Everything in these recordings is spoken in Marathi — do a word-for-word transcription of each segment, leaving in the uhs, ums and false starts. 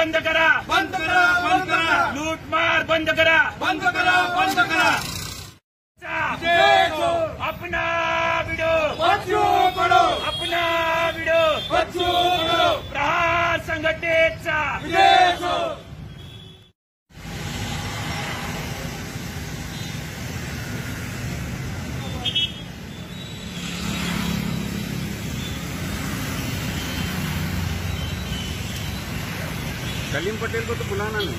बंद करा, बंद करा, बंद करा, लूटमार बंद करा, बंद करा, बंद करा। अपना विडो बच्चू पडो, अपना विडो बच्चू पडो, प्रहार संघटनेचा विजय हो। सलीम पटेल को तो बुलाना नहीं।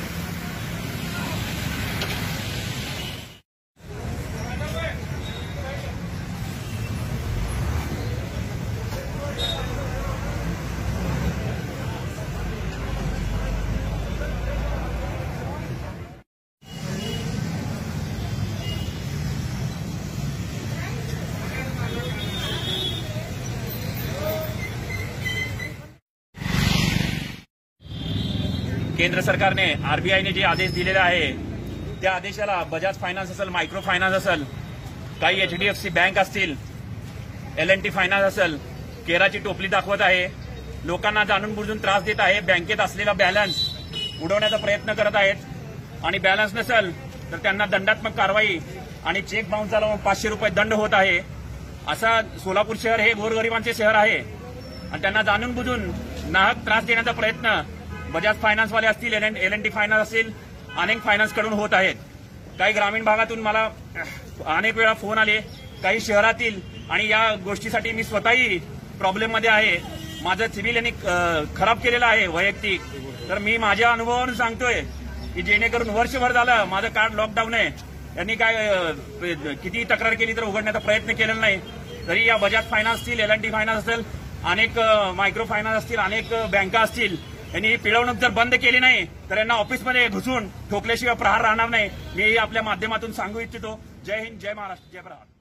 केंद्र सरकारने आरबीआयने जे आदेश दिलेले आहे त्या आदेशाला बजाज फायनान्स असेल, मायक्रो फायनान्स असेल, काही एचडीएफसी बँक असतील, एल एन टी फायनान्स असेल, केराची टोपली दाखवत आहे, लोकांना जाणून बुजून त्रास देत आहे, बँकेत असलेला बॅलन्स उडवण्याचा प्रयत्न करत आहेत आणि बॅलन्स नसेल तर त्यांना दंडात्मक कारवाई आणि चेक बाउन्स झाला पाचशे रुपये दंड होत आहे। असा सोलापूर शहर हे गोरगरिबांचे शहर आहे आणि त्यांना जाणून बुजून नाहक त्रास देण्याचा प्रयत्न बजाज फायनान्सवाले असतील, एल एन टी फायनान्स असतील, अनेक फायनान्सकडून होत आहेत। काही ग्रामीण भागातून मला अनेक वेळा फोन आले, काही शहरातील, आणि या गोष्टीसाठी मी स्वतःही प्रॉब्लेममध्ये आहे। माझं सिव्हिल यांनी खराब केलेलं आहे वैयक्तिक, तर मी माझ्या अनुभवावरून सांगतोय की जेणेकरून वर्षभर झालं माझं कार्ड लॉकडाऊन आहे, यांनी काय किती तक्रार केली तर उघडण्याचा प्रयत्न केलेला नाही। तरी या बजाज फायनान्स असतील, एल एन टी फायनान्स असेल, अनेक मायक्रो फायनान्स असतील, अनेक बँका असतील, यांनी ही पिळवणूक जर बंद केली नाही तर यांना ऑफिसमध्ये घुसून ठोकल्याशिवाय प्रहार राहणार नाही। मी आपल्या माध्यमातून सांगू इच्छितो। जय हिंद, जय महाराष्ट्र, जय प्रहार।